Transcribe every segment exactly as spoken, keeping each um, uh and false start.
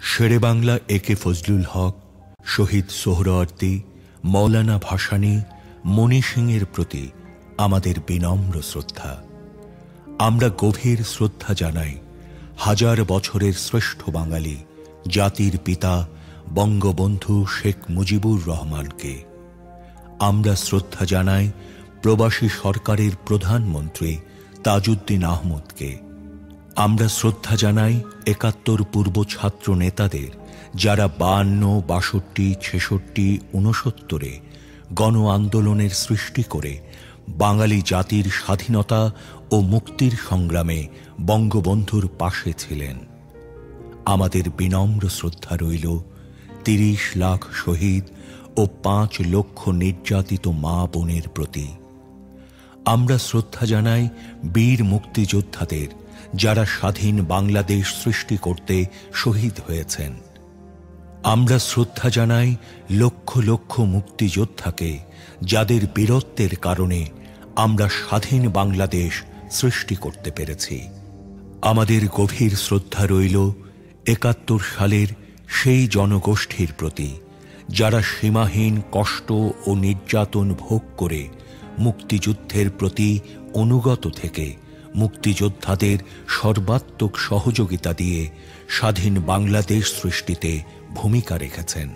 শেরে বাংলা এ কে ফজলুল হক, শহীদ সোহরাওয়ার্দী, মৌলানা ভাসানী, মণি সিংয়ের প্রতি আমাদের বিনম্র শ্রদ্ধা। আমরা গভীর শ্রদ্ধা জানাই হাজার বছরের শ্রেষ্ঠ বাঙালি জাতির পিতা বঙ্গবন্ধু শেখ মুজিবুর রহমানকে। আমরা শ্রদ্ধা জানাই প্রবাসী সরকারের প্রধানমন্ত্রী তাজউদ্দিন আহমদকে। আমরা শ্রদ্ধা জানাই একাত্তর পূর্ব ছাত্র নেতাদের, যারা বায়ান্ন, বাষট্টি, ছেষট্টি, ঊনসত্তরে গণ আন্দোলনের সৃষ্টি করে বাঙালি জাতির স্বাধীনতা ও মুক্তির সংগ্রামে বঙ্গবন্ধুর পাশে ছিলেন। আমাদের বিনম্র শ্রদ্ধা রইল তিরিশ লাখ শহীদ ও পাঁচ লক্ষ নির্যাতিত মা বোনের প্রতি। আমরা শ্রদ্ধা জানাই বীর মুক্তিযোদ্ধাদের, যারা স্বাধীন বাংলাদেশ সৃষ্টি করতে শহীদ হয়েছেন। আমরা শ্রদ্ধা জানাই লক্ষ লক্ষ মুক্তিযোদ্ধাকে, যাদের বীরত্বের কারণে আমরা স্বাধীন বাংলাদেশ সৃষ্টি করতে পেরেছি। আমাদের গভীর শ্রদ্ধা রইল একাত্তর সালের সেই জনগোষ্ঠীর প্রতি, যারা সীমাহীন কষ্ট ও নির্যাতন ভোগ করে মুক্তিযুদ্ধের প্রতি অনুগত থেকে মুক্তিযোদ্ধাদের সর্বাত্মক সহযোগিতা দিয়ে স্বাধীন বাংলাদেশ সৃষ্টিতে ভূমিকা রেখেছেন।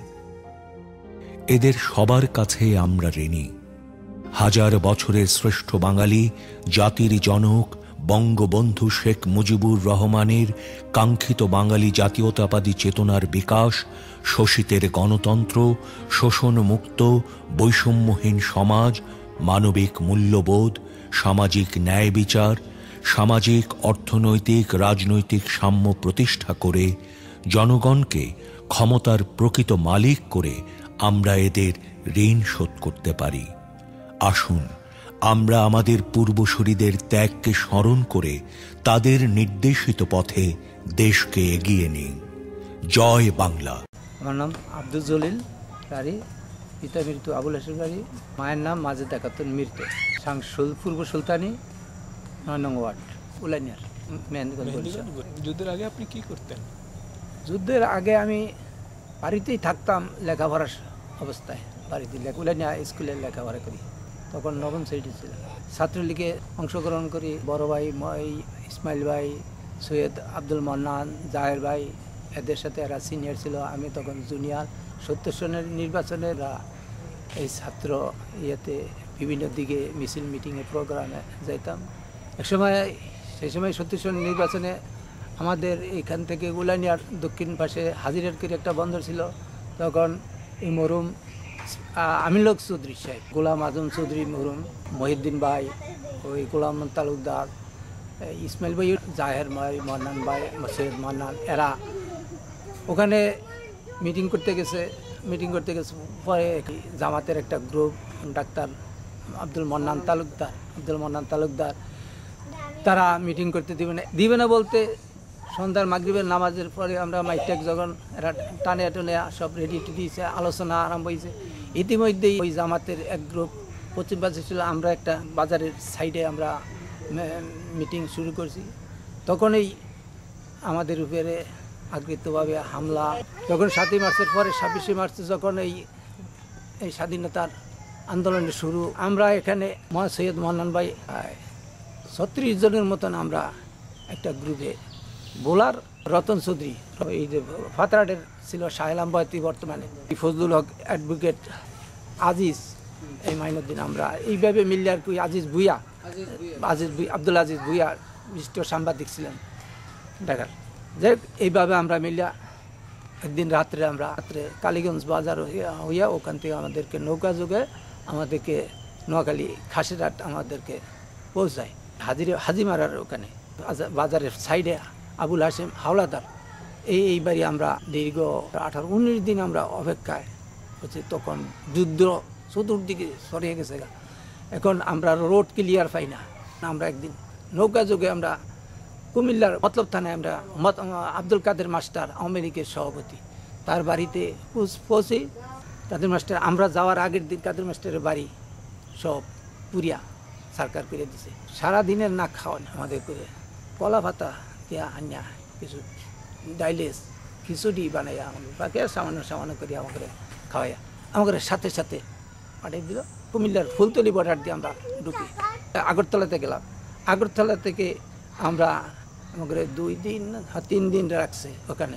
এদের সবার কাছে আমরা ঋণী। হাজার বছরের শ্রেষ্ঠ বাঙালি জাতির জনক বঙ্গবন্ধু শেখ মুজিবুর রহমানের কাঙ্ক্ষিত বাঙালি জাতীয়তাবাদী চেতনার বিকাশ, শোষিতের গণতন্ত্র, শোষণমুক্ত বৈষম্যহীন সমাজ, মানবিক মূল্যবোধ, সামাজিক ন্যায় বিচার, সামাজিক অর্থনৈতিক রাজনৈতিক সাম্য প্রতিষ্ঠা করে জনগণকে ক্ষমতার প্রকৃত মালিক করে আমরা এদের ঋণ শোধ করতে পারি। আসুন আমরা আমাদের পূর্বসূরীদের ত্যাগকে স্মরণ করে তাদের নির্দেশিত পথে দেশকে এগিয়ে নিই। জয় বাংলা। আমার নাম আব্দুল জলিল কারি, পিতা মৃত্যু আবুল হাসিম কারি, মায়ের নাম মাজেদা খাতুন মৃত্যু, সাংসুল পূর্ব সুলতানি, নয় নং ওয়ার্ড, উলানিয়ার মেহেন্দিগঞ্জ। যুদ্ধের আগে আপনি কি করতেন? যুদ্ধের আগে আমি বাড়িতেই থাকতাম লেখাপড়ার অবস্থায়, বাড়িতে উলানিয়া স্কুলে লেখাপড়া করি। তখন নবম শ্রেণী ছিল। ছাত্রলীগে অংশগ্রহণ করি। বড় ভাই ইসমাইল ভাই, সৈয়দ আব্দুল মান্নান, জাহের ভাই, এদের সাথে এরা সিনিয়র ছিল, আমি তখন জুনিয়র। সত্তর সনের নির্বাচনে এই ছাত্র ইয়েতে বিভিন্ন দিকে মিছিল, মিটিংয়ে, প্রোগ্রামে যাইতাম। একসময় সেই সময় সত্তর সনের নির্বাচনে আমাদের এখান থেকে উলানিয়ার দক্ষিণ পাশে হাজিরের করে একটা বন্দর ছিল। তখন এই মরুম আমিনুল হক চৌধুরী সাহেব, গোলাম আজম চৌধুরী মরুম, মহিউদ্দিন ভাই, ওই গোলাম তালুকদার, ইসমাইল ভাই, জাহের ভাই, মান্নান ভাই, সৈয়দ মান্নান, এরা ওখানে মিটিং করতে গেছে। মিটিং করতে গেছে পরে জামাতের একটা গ্রুপ, ডাক্তার আব্দুল মান্নান তালুকদার আব্দুল মান্নান তালুকদার তারা মিটিং করতে দিবে না দিবে না বলতে সন্ধ্যার মাগরিবের নামাজের পরে আমরা মাইকটাক যখন এরা টানে টনে সব রেডি দিয়েছে, আলোচনা আরম্ভ হয়েছে। ইতিমধ্যেই ওই জামাতের এক গ্রুপ পশ্চিম পাশে ছিল, আমরা একটা বাজারের সাইডে আমরা মিটিং শুরু করছি। তখনই আমাদের উপরে আগ্রিতভাবে হামলা। যখন সাতই মার্চের পরে ছাব্বিশে মার্চে যখন এই এই স্বাধীনতার আন্দোলনের শুরু, আমরা এখানে সৈয়দ মান্নান ভাই ছত্রিশ জনের মতন আমরা একটা গ্রুপে, বোলার রতন চৌধুরী, এই যে ফাতরাটের ছিল শাহেলাম বয়াতি, বর্তমানে ফজলুল হক অ্যাডভোকেট, আজিজ, এই মাইনুদ্দিন, আমরা এইভাবে মিললে আর কি। আজিজ ভুইয়া, আজিজ আব্দুল আজিজ ভুইয়া বিশিষ্ট সাংবাদিক ছিলেন ঢাকার। যাই এইভাবে আমরা মিলিয়া একদিন রাত্রে আমরা রাত্রে কালীগঞ্জ বাজার হইয়া ওখান থেকে আমাদেরকে নৌকা যোগে আমাদেরকে নোয়াখালী খাসিরহাট আমাদেরকে পৌঁছায়, হাজিরে হাজিমারার ওখানে বাজারের সাইডে আবুল হাসিম হাওলাদার। এই এইবারই আমরা দীর্ঘ আঠারো উনিশ দিন আমরা অপেক্ষায় হচ্ছে। তখন যুদ্ধ চতুর্দিকে সরিয়ে গেছে। এখন আমরা রোড ক্লিয়ার পাই না। আমরা একদিন নৌকা যোগে আমরা কুমিল্লার মতলব থানায় আমরা আব্দুল কাদের মাস্টার, আওয়ামী লীগের সভাপতি, তার বাড়িতে পৌঁছে। কাদের মাস্টার আমরা যাওয়ার আগের দিন কাদের মাস্টারের বাড়ি সব পুরিয়া সরকার করে দিছে। সারাদিনের না খাওয়ান আমাদের করে, কলা পাতা দিয়া আনিয়া কিছু ডাইলেস খিচুড়ি বানাইয়া আমাকে সামান্য সামান্য করে আমাকে খাওয়াইয়া আমাদের সাথে সাথে পাঠিয়ে দিল কুমিল্লার ফুলতলি বর্ডার দিয়ে আমরা ঢুকি। আগরতলাতে গেলাম, আগরতলা থেকে আমরা আমাদের দুই দিন তিন দিন রাখছে ওখানে।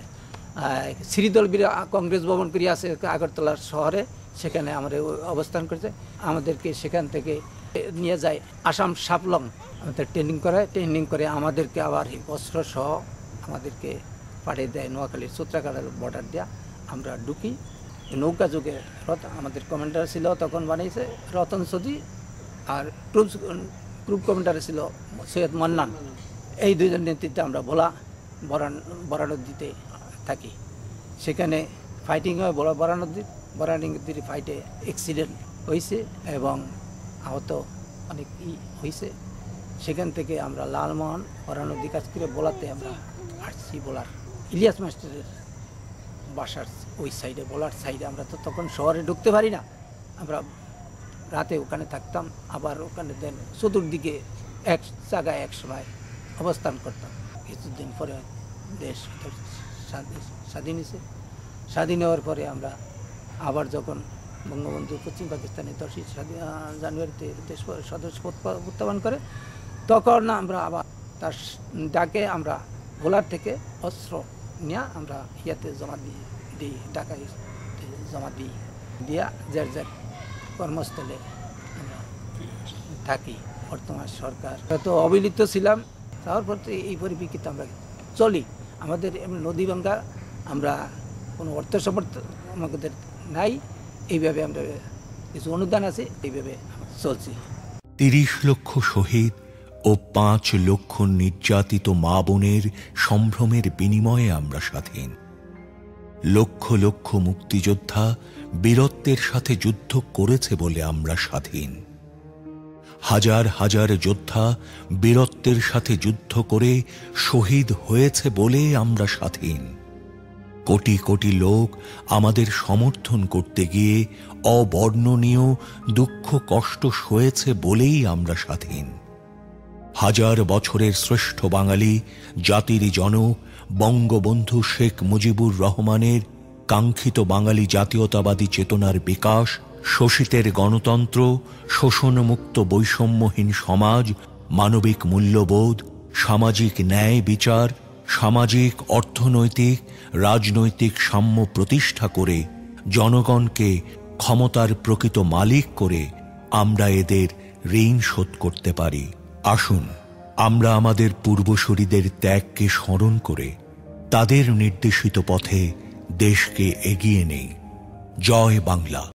শ্রীদল বীর কংগ্রেস ভবন করে আছে আগরতলার শহরে, সেখানে আমরা অবস্থান করছে। আমাদেরকে সেখান থেকে নিয়ে যায় আসাম সাপলং, আমাদের ট্রেনিং করায়, ট্রেনিং করে আমাদেরকে আবার অস্ত্র সহ আমাদেরকে পাঠিয়ে দেয় নোয়াখালীর সূত্রাকাড়ার বর্ডার দিয়া। আমরা ঢুকি নৌকা যুগে, আমাদের কমান্ডার ছিল তখন বানিয়েছে রতন সদি, আর গ্রুপ গ্রুপ কমান্ডার ছিল সৈয়দ মান্নান। এই দুইজন নেতৃত্বে আমরা ভোলা বরান বরা নদীতে থাকি। সেখানে ফাইটিং হয় বড় বরা নদীর বরা নদীর ফাইটে অ্যাক্সিডেন্ট হয়েছে এবং আহত অনেক ই হয়েছে। সেখান থেকে আমরা লালমোহন বরা নদী কাজ করে বলাতে আমরা আসছি। বলার ইলিয়াস মাস্টারের বাসার ওই সাইডে, বলার সাইডে। আমরা তো তখন শহরে ঢুকতে পারি না, আমরা রাতে ওখানে থাকতাম, আবার ওখানে দেন চতুর্দিকে এক জায়গায় এক সময় অবস্থান করতাম। কিছুদিন পরে দেশ স্বাধীন হয়েছে। স্বাধীন হওয়ার পরে আমরা আবার যখন বঙ্গবন্ধু পশ্চিম পাকিস্তানে দশই জানুয়ারিতে দেশ সদস্য উত্থাপন করে, তখন আমরা আবার তার ডাকে আমরা ভোলার থেকে অস্ত্র নিয়ে আমরা ইয়াতে জমা দিই দিই ঢাকায় জমা দিই দিয়া যার যার কর্মস্থলে আমরা থাকি। বর্তমান সরকার তো অবহেলিত ছিলাম, তারপর তো এই পরিপ্রেক্ষিতে আমরা চলি। আমাদের এমনি নদী ভাঙ্গা আমরা কোনো অর্থ সমর্থ আমাদের নাই, এইভাবে আমরা কিছু অনুদান আছে, এইভাবে চলছি। তিরিশ লক্ষ শহীদ ও পাঁচ লক্ষ নির্যাতিত মা বোনের সম্ভ্রমের বিনিময়ে আমরা স্বাধীন। লক্ষ লক্ষ মুক্তিযোদ্ধা বীরত্বের সাথে যুদ্ধ করেছে বলে আমরা স্বাধীন। হাজার হাজার যোদ্ধা বীরত্বের সাথে যুদ্ধ করে শহীদ হয়েছে বলে আমরা স্বাধীন। কোটি কোটি লোক আমাদের সমর্থন করতে গিয়ে অবর্ণনীয় দুঃখ কষ্ট সয়েছে বলেই আমরা স্বাধীন। হাজার বছরের শ্রেষ্ঠ বাঙালি জাতির জনক বঙ্গবন্ধু শেখ মুজিবুর রহমানের কাঙ্ক্ষিত বাঙালি জাতীয়তাবাদী চেতনার বিকাশ, শোষিতের গণতন্ত্র, শোষণমুক্ত বৈষম্যহীন সমাজ, মানবিক মূল্যবোধ, সামাজিক ন্যায় বিচার, সামাজিক অর্থনৈতিক রাজনৈতিক সাম্য প্রতিষ্ঠা করে জনগণকে ক্ষমতার প্রকৃত মালিক করে আমরা এদের ঋণ শোধ করতে পারি। আসুন আমরা আমাদের পূর্বসূরীদের ত্যাগকে স্মরণ করে তাদের নির্দেশিত পথে দেশকে এগিয়ে নেই। জয় বাংলা।